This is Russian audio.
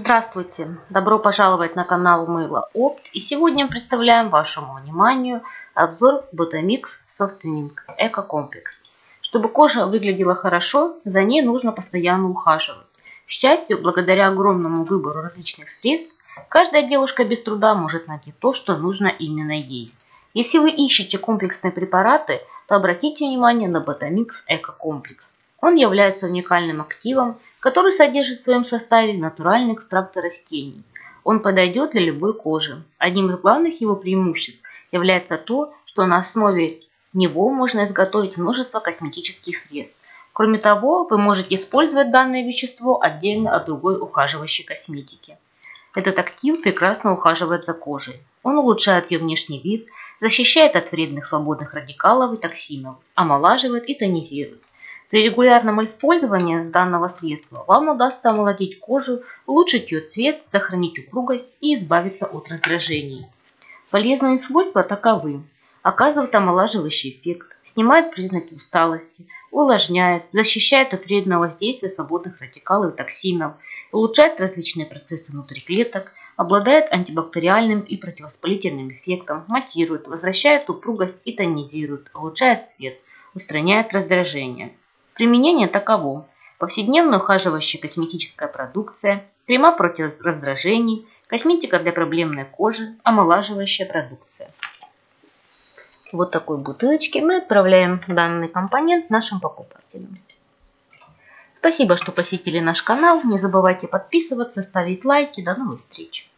Здравствуйте! Добро пожаловать на канал Мыло Опт. И сегодня представляем вашему вниманию обзор Botamix Softening Eco Complex. Чтобы кожа выглядела хорошо, за ней нужно постоянно ухаживать. К счастью, благодаря огромному выбору различных средств, каждая девушка без труда может найти то, что нужно именно ей. Если вы ищете комплексные препараты, то обратите внимание на Botamix Eco Complex. Он является уникальным активом, который содержит в своем составе натуральные экстракты растений. Он подойдет для любой кожи. Одним из главных его преимуществ является то, что на основе него можно изготовить множество косметических средств. Кроме того, вы можете использовать данное вещество отдельно от другой ухаживающей косметики. Этот актив прекрасно ухаживает за кожей. Он улучшает ее внешний вид, защищает от вредных свободных радикалов и токсинов, омолаживает и тонизирует. При регулярном использовании данного средства вам удастся омолодить кожу, улучшить ее цвет, сохранить упругость и избавиться от раздражений. Полезные свойства таковы: оказывает омолаживающий эффект, снимает признаки усталости, увлажняет, защищает от вредного воздействия свободных радикалов и токсинов, улучшает различные процессы внутри клеток, обладает антибактериальным и противовоспалительным эффектом, матирует, возвращает упругость и тонизирует, улучшает цвет, устраняет раздражение. Применение таково: повседневная ухаживающая косметическая продукция, крема против раздражений, косметика для проблемной кожи, омолаживающая продукция. В вот такой бутылочке мы отправляем данный компонент нашим покупателям. Спасибо, что посетили наш канал. Не забывайте подписываться, ставить лайки. До новых встреч!